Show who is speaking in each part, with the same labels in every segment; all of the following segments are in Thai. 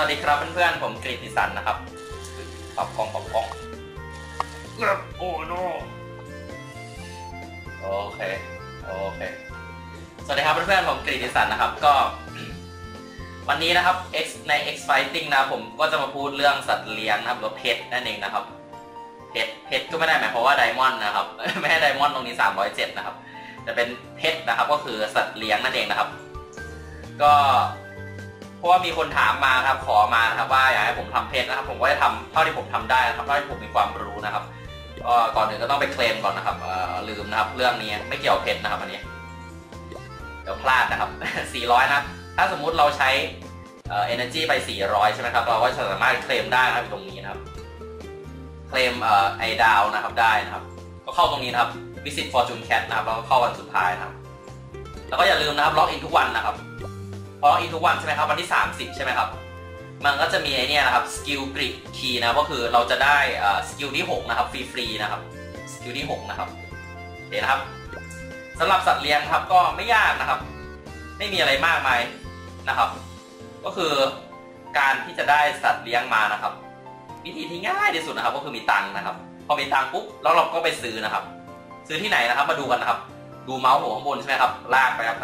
Speaker 1: วัสดีครับเพื่อนๆผมกฤติสันนะครับปรับกล้องโอ้โนโอเคสวัสดีครับเพื่อนๆผมกฤติสันนะครับก็วันนี้นะครับใน X Fighting นะผมก็จะมาพูดเรื่องสัตว์เลี้ยงนะครับหรือเพชรนั่นเองนะครับเพชรก็ไม่ได้หมายความว่าไดมอนด์นะครับไม่ให้ไดมอนด์ตรงนี้307นะครับแต่เป็นเพชรนะครับก็คือสัตว์เลี้ยงนั่นเองนะครับก็เพราะว่ามีคนถามมาครับขอมานะครับว่าอยากให้ผมทำเพชรนะครับผมก็จะทำเท่าที่ผมทำได้นะครับเท่าที่ผมมีความรู้นะครับก็ก่อนอื่นก็ต้องไปเคลมก่อนนะครับลืมนะครับเรื่องนี้ไม่เกี่ยวเพชรนะครับอันนี้เดี๋ยวพลาดนะครับ400นะถ้าสมมุติเราใช้energy ไป400ใช่ไหมครับเราก็สามารถเคลมได้นะครับตรงนี้นะครับเคลมไอดาวนะครับได้นะครับก็เข้าตรงนี้นะครับ visit fortune cat นะครับแล้วก็เข้าวันสุดท้ายนะครับแล้วก็อย่าลืมนะครับล็อกอินทุกวันนะครับพอล็อกอินทุกวันใช่ไหมครับวันที่30ใช่ไหมครับมันก็จะมีไอเนี่ยนะครับสกิลกริดคีย์นะก็คือเราจะได้สกิลที่6นะครับฟรีๆนะครับสกิลที่6นะครับเห็นนะครับสำหรับสัตว์เลี้ยงครับก็ไม่ยากนะครับไม่มีอะไรมากมายนะครับก็คือการที่จะได้สัตว์เลี้ยงมานะครับวิธีที่ง่ายที่สุดนะครับก็คือมีตังค์นะครับพอมีตังค์ปุ๊บแล้วเราก็ไปซื้อนะครับซื้อที่ไหนนะครับมาดูกันนะครับดูเมาส์หัวข้างบนใช่ไหมครับลากไปครับ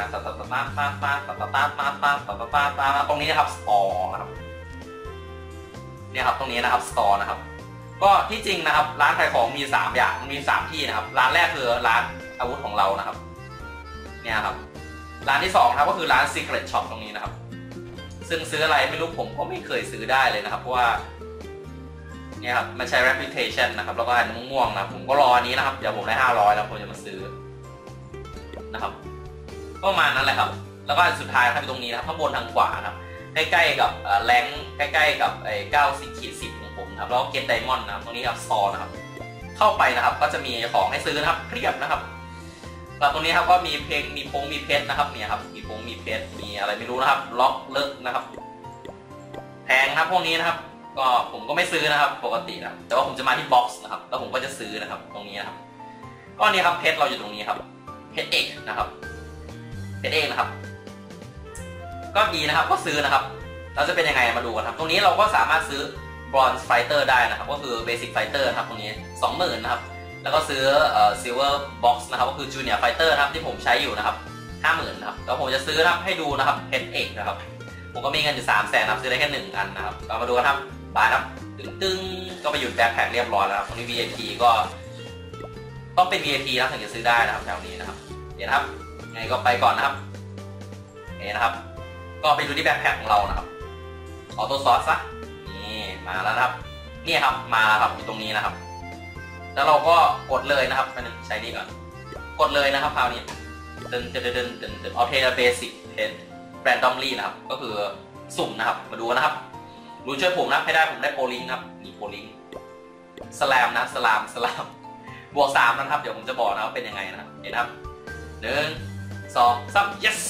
Speaker 1: ตรงนี้นะครับสตอร์นะครับเนี่ยครับตรงนี้นะครับสตอร์นะครับก็ที่จริงนะครับร้านขายของมี3อย่างมี3ที่นะครับร้านแรกคือร้านอาวุธของเรานะครับเนี่ยครับร้านที่2ครับก็คือร้าน Secret Shop ตรงนี้นะครับซึ่งซื้ออะไรไม่รู้ผมก็ไม่เคยซื้อได้เลยนะครับเพราะว่าเนี่ยครับมันใช้ reputation นะครับแล้วก็อันม่วงๆนะผมก็รออันนี้นะครับเดี๋ยวผมได้500แล้วผมจะมาซื้อนะครับก็ประมาณนั้นแหละครับแล้วก็สุดท้ายครับตรงนี้นะครับข้างบนทางขวานะครับใกล้ๆกับแรงใกล้ๆกับไอ้90-10ของผมครับแล้วก็เก็ตไดมอนด์นะครับตรงนี้ครับสตอร์นะครับเข้าไปนะครับก็จะมีของให้ซื้อนะครับเพียบนะครับแล้วตรงนี้ครับก็มีเพลงมีเพชรนะครับเนี่ยครับมีเพชรมีอะไรไม่รู้นะครับล็อกเลิกนะครับแพงครับพวกนี้นะครับก็ผมก็ไม่ซื้อนะครับปกตินะแต่ว่าผมจะมาที่บ็อกซ์นะครับแล้วผมก็จะซื้อนะครับตรงนี้นะครับก็นี่ครับเพชรเราอยู่ตรงนี้ครับเพชรเอกนะครับเพชรเอกนะครับก็ดีนะครับก็ซื้อนะครับเราจะเป็นยังไงมาดูกันครับตรงนี้เราก็สามารถซื้อบรอนซ์ไฟเตอร์ได้นะครับก็คือเบสิกไฟเตอร์ครับตรงนี้ 20,000 นะครับแล้วก็ซื้อซิลเวอร์บ็อกซ์นะครับก็คือจูเนียร์ไฟเตอร์นะครับที่ผมใช้อยู่นะครับ 50,000 นะครับแล้วผมจะซื้อนะครับให้ดูนะครับเพชรเอกนะครับผมก็มีเงินอยู่300,000นะครับซื้อได้แค่1 อันนะครับเรามาดูกันครับบายครับตึ้งก็ไปหยุดแบ็คแพ็คเรียบร้อยแล้วครับตรงนี้ VIP ก็ต้องเป็น VIP นะถึงจะซื้อได้นะครับแถวนี้นะครับเดี๋ยวนะครับไงก็ไปก่อนนะครับนะครับก็ไปดูที่แบ็คแพ็คของเรานะครับออโต้ซอสซะนี่มาแล้วนะครับนี่ครับมาแล้วครับอยู่ตรงนี้นะครับแล้วเราก็กดเลยนะครับใช้นี่ก่อนกดเลยนะครับคราวนี้ดึงเอาเทเบสิกเพนแรนดอมลี่นะครับก็คือสุ่มนะครับมาดูนะครับรู้ช่วยผมนะให้ได้ผมได้โปลิงครับนี่โปลิงสแลมนะสลามบวก3นะครับเดี๋ยวผมจะบอกนะว่าเป็นยังไงนะครับเห็นครับ1 2 3 yes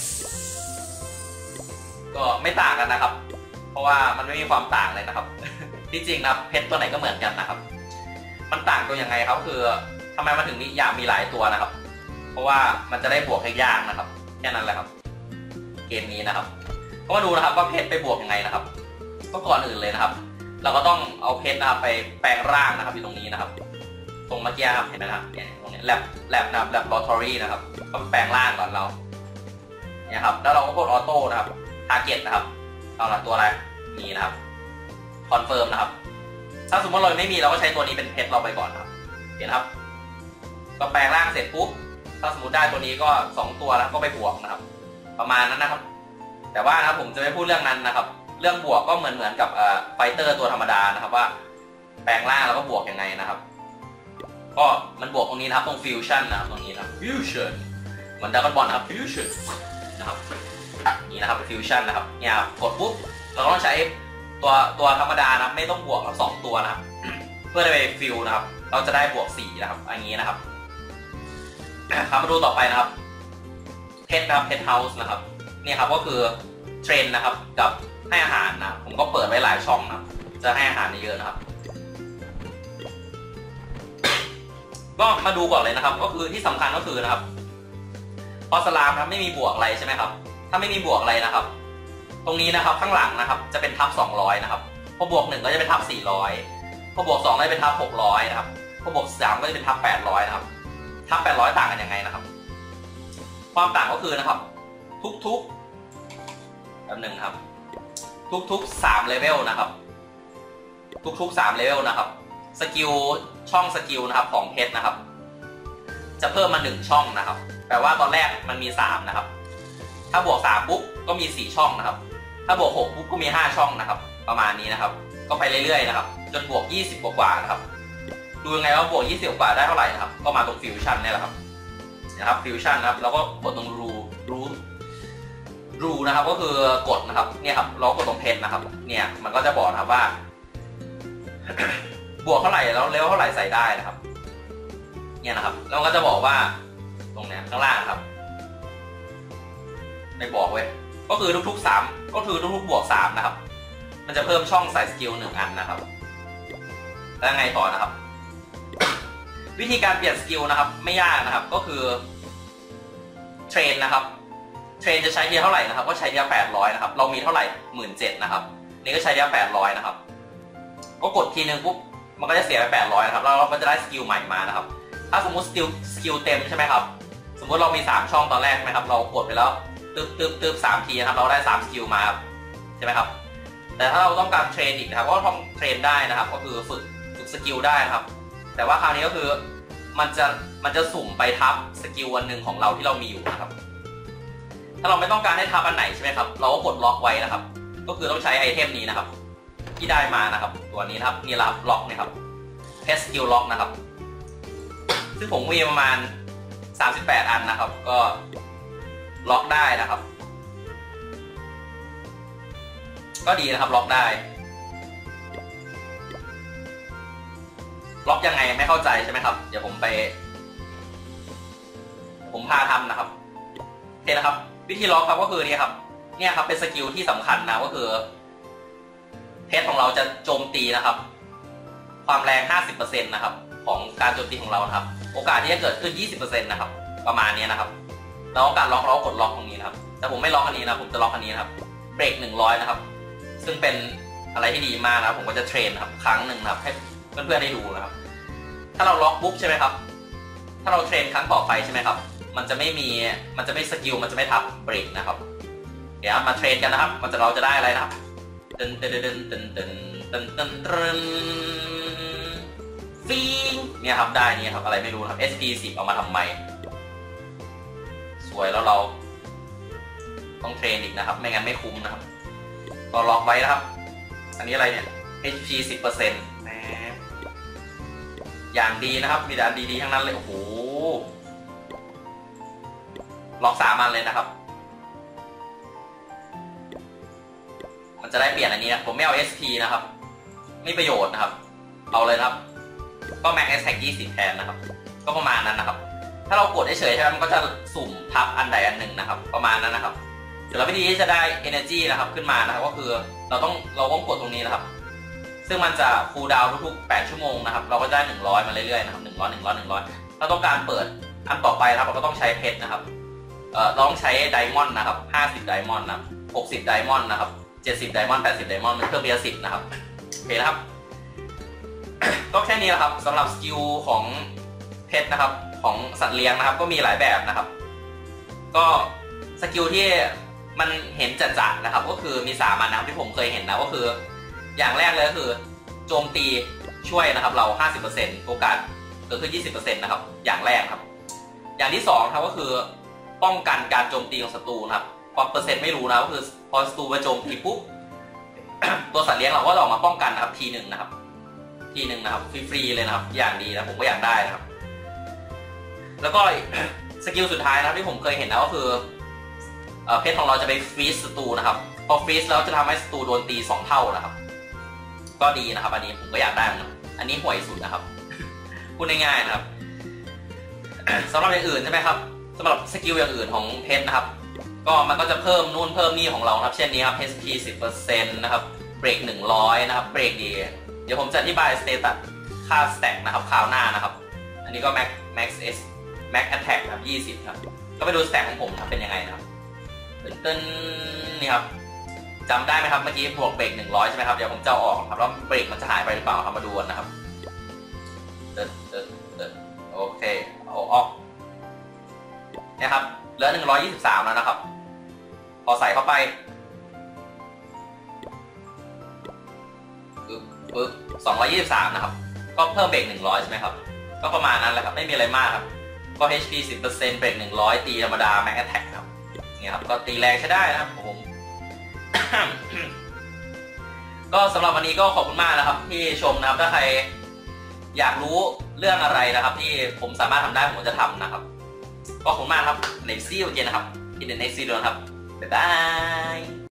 Speaker 1: ก็ไม่ต่างกันนะครับเพราะว่ามันไม่มีความต่างเลยนะครับที่จริงนะเพชรตัวไหนก็เหมือนกันนะครับมันต่างตัวยังไงครับคือทำไมมันถึงอยากมีหลายตัวนะครับเพราะว่ามันจะได้บวกให้ยากนะครับแค่นั้นแหละครับเกมนี้นะครับก็มาดูนะครับว่าเพชรไปบวกยังไงนะครับก็ก่อนอื่นเลยนะครับเราก็ต้องเอาเพชรนะครับไปแปลงร่างนะครับอยู่ตรงนี้นะครับตรงเมื่อกี้ครับเห็นไหมครับตรงนี้แลบนะครับแลบลอทอรี่นะครับก็แปลงร่างก่อนเราเนี่ยครับแล้วเราก็กดออโต้นะครับทาร์เก็ตนะครับเอาละตัวอะไรมีนะครับคอนเฟิร์มนะครับถ้าสมมติเราไม่มีเราก็ใช้ตัวนี้เป็นเพชรเราไปก่อนครับเห็นครับก็แปลงร่างเสร็จปุ๊บถ้าสมมติได้ตัวนี้ก็2ตัวแล้วก็ไปบวกนะครับประมาณนั้นนะครับแต่ว่านะครับผมจะไม่พูดเรื่องนั้นนะครับเรื่องบวกก็เหมือนกับไฟเตอร์ตัวธรรมดานะครับว่าแปลงร่างแล้วก็บวกยังไงนะครับก็มันบวกตรงนี้นะครับตรงฟิวชั่นนะครับตรงนี้นะฟิวชั่นเหมือนดราก้อนบอลนะครับฟิวชั่นนะครับนี่นะครับฟิวชั่นนะครับเนี่ยกดปุ๊บเราต้องใช้ตัวธรรมดานะไม่ต้องบวกครับ2ตัวนะครับเพื่อได้ไปฟิวนะครับเราจะได้บวก4นะครับอย่างนี้นะครับมาดูต่อไปนะครับเพชรนะครับเพชรเฮาส์นะครับนี่ครับก็คือเทรนนะครับกับให้อาหารนะผมก็เปิดไว้หลายช่องนะครับจะให้อาหารเยอะนะครับก็มาดูก่อนเลยนะครับก็คือที่สำคัญก็คือนะครับพอสลามครับไม่มีบวกอะไรใช่ไหมครับถ้าไม่มีบวกอะไรนะครับตรงนี้นะครับข้างหลังนะครับจะเป็นทับ200นะครับพอบวก1ก็จะเป็นทับ400พอบวก2ก็จะเป็นทับ600นะครับพอบวก3ก็จะเป็นทับ800นะครับทับ800ต่างกันยังไงนะครับความต่างก็คือนะครับทุกๆแบบหนึ่งครับทุกๆ3เลเวลนะครับทุกๆ3เลเวลนะครับสกิลช่องสกิลนะครับของเพชรนะครับจะเพิ่มมา1ช่องนะครับแปลว่าตอนแรกมันมี3นะครับถ้าบวก3ปุ๊บก็มี4ช่องนะครับถ้าบวก6ปุ๊บก็มี5ช่องนะครับประมาณนี้นะครับก็ไปเรื่อยๆนะครับจนบวก20กว่านะครับดูยังไงว่าบวก20กว่าได้เท่าไหร่นะครับก็มาตรงฟิวชั่นนี่แหละครับนะครับฟิวชั่นนะครับแล้วก็กดตรงรูนะครับก็คือกดนะครับเนี่ยครับเรากดตรงเพชรนะครับเนี่ยมันก็จะบอกนะครับว่า บวกเท่าไหร่แล้วเลเวลเท่าไหร่ใส่ได้นะครับเนี่ยนะครับแล้วมันก็จะบอกว่าตรงเนี้ยข้างล่างครับไม่บอกเว้ยก็คือทุกๆ3ก็คือทุกๆบวก3นะครับมันจะเพิ่มช่องใส่สกิล1อันนะครับแล้วไงต่อนะครับ วิธีการเปลี่ยนสกิลนะครับไม่ยากนะครับก็คือเทรนนะครับเทรนจะใช้เทียเท่าไหร่นะครับก็ใช้เทีย800นะครับเรามีเท่าไหร่17,000นะครับนี่ก็ใช้เทีย800นะครับก็กดทีนึงปุ๊บมันก็จะเสียไป800นะครับแล้วเราก็จะได้สกิลใหม่มานะครับถ้าสมมติสกิลเต็มใช่ไหมครับสมมติเรามี3ช่องตอนแรกใช่ไหมครับเรากดไปแล้วตึ๊บ3ทีนะครับเราได้3สกิลมาใช่ไหมครับแต่ถ้าเราต้องการเทรนอีกนะครับก็ต้องเทรนได้นะครับก็คือฝึกสกิลได้นะครับแต่ว่าคราวนี้ก็คือมันจะสุ่มไปทับสกิลอันหนึ่งของเราที่เรามีอยู่นะครับถ้าเราไม่ต้องการให้ทับอันไหนใช่ไหมครับเราก็กดล็อกไว้นะครับก็คือต้องใช้ไอเทมนี้นะครับที่ได้มานะครับตัวนี้นะครับนี่รับล็อกนะครับเพสสกิลล็อกนะครับซึ่งผมมีประมาณ38อันนะครับก็ล็อกได้นะครับก็ดีนะครับล็อกได้ล็อกยังไงไม่เข้าใจใช่ไหมครับเดี๋ยวผมพาทำนะครับโอเคนะครับวิธีล็อกครับก็คือเนี่ยครับเป็นสกิลที่สำคัญนะก็คือเพชรของเราจะโจมตีนะครับความแรง 50% นะครับของการโจมตีของเรานะครับโอกาสที่จะเกิดขึ้น 20% นะครับประมาณนี้นะครับแล้วการล็อกเรากดล็อกตรงนี้นะครับแต่ผมไม่ล็อกอันนี้นะผมจะล็อกอันนี้นะครับเบรก100นะครับซึ่งเป็นอะไรที่ดีมากนะครับผมก็จะเทรนครับครั้งหนึ่งนะครับให้เพื่อนๆได้ดูนะครับถ้าเราล็อกปุ๊บใช่ไหมครับถ้าเราเทรนครั้งต่อไปใช่ไหมครับมันจะไม่สกิลมันจะไม่ทับเบรกนะครับเดี๋ยวมาเทรนกันนะครับเราจะได้อะไรนะครับฟิงเนี่ยครับได้นี่ครับอะไรไม่รู้ครับ SP10 เอามาทำไมสวยแล้วเราต้องเทรนอีกนะครับไม่งั้นไม่คุ้มนะครับก็ล็อกไว้นะครับอันนี้อะไรเนี่ย HP 10%นะอย่างดีนะครับมีแต่อันดีๆทั้งนั้นเลยโอ้โหล็อก3 อันเลยนะครับมันจะได้เปลี่ยนอันนี้นะผมไม่เอา SP นะครับไม่ประโยชน์นะครับเอาเลยนะครับก็ Max Attack 20 แทนนะครับก็ประมาณนั้นนะครับถ้าเรากดเฉยๆใช่ไหมมันก็จะสุ่มทับอันใดอันหนึ่งนะครับประมาณนั้นนะครับเดี๋ยวเราวิธีที่จะได้ energy นะครับขึ้นมานะครับก็คือเราต้องกดตรงนี้นะครับซึ่งมันจะคูลดาวน์ทุกๆ8ชั่วโมงนะครับเราก็ได้100มาเรื่อยๆนะครับ100ถ้าต้องการเปิดอันต่อไปนะครับเราก็ต้องใช้เพชรนะครับเราต้องใช้ไดมอนด์นะครับ50ไดมอนด์นะ60ไดมอนด์นะครับ70ไดมอนด์80ไดมอนด์มันเพิ่มไป10นะครับโอเคนะครับ ก็แค่นี้แหละครับสำหรับสกิลของเพชรนะครับของสัตว์เลี้ยงนะครับก็มีหลายแบบนะครับก็สกิลที่มันเห็นจัดๆนะครับก็คือมี3 อันนะครับที่ผมเคยเห็นนะก็คืออย่างแรกเลยก็คือโจมตีช่วยนะครับเรา 50% โอกาสเกิดขึ้น 20% นะครับอย่างแรกครับอย่างที่2ครับก็คือป้องกันการโจมตีของศัตรูนะครับความเปอร์เซ็นต์ไม่รู้นะก็คือพอศัตรูมาโจมตีปุ๊บ ตัวสัตว์เลี้ยงเราก็จะออกมาป้องกันนะครับทีหนึ่งนะครับฟรีๆเลยนะครับอย่างดีนะผมก็อยากได้นะครับแล้วก็สกิลสุดท้ายนะครับที่ผมเคยเห็นนะก็คือเพชรของเราจะไปฟรีซศัตรูนะครับพอฟรีซแล้วจะทำให้ศัตรูโดนตี2 เท่านะครับก็ดีนะครับอันนี้ผมก็อยากได้นะอันนี้ห่วยสุดนะครับ พูดง่ายๆนะครับ สำหรับอย่างอื่นใช่ไหมครับสำหรับสกิลอย่างอื่นของเพชรนะครับก็มันก็จะเพิ่มนู่นเพิ่มนี่ของเราครับเช่นนี้ครับ HP 10% นะครับเบรก100นะครับเบรกดีเดี๋ยวผมจะอธิบายสเตตัสค่าสแต็กนะครับคราวหน้านะครับอันนี้ก็ Max Attack ครับ20ครับก็ไปดูสแต็กของผมครับเป็นยังไงนะครับนี่ครับจำได้ไหมครับเมื่อกี้บวกเบรก100ใช่ไหมครับเดี๋ยวผมจะออกครับแล้วเบรกมันจะหายไปหรือเปล่าครับมาดูกันนะครับโอเคเอาออกเนี่ยครับเหลือ123แล้วนะครับพอใส่เข้าไปปึ๊บ223นะครับก็เพิ่มเบรก100ใช่ไหมครับก็ประมาณนั้นแหละครับไม่มีอะไรมากครับก็ HP 10% เบรก100ตีธรรมดา Max Attack ครับเนี่ยครับก็ตีแรงใช้ได้นะครับผม ก็สำหรับวันนี้ก็ขอบคุณมากนะครับที่ชมนะครับถ้าใครอยากรู้เรื่องอะไรนะครับที่ผมสามารถทำได้ผมจะทำนะครับก็ขอบคุณมากครับในซีรีส์เจนนะครับที่ในซีรีส์นะครับบ๊ายบาย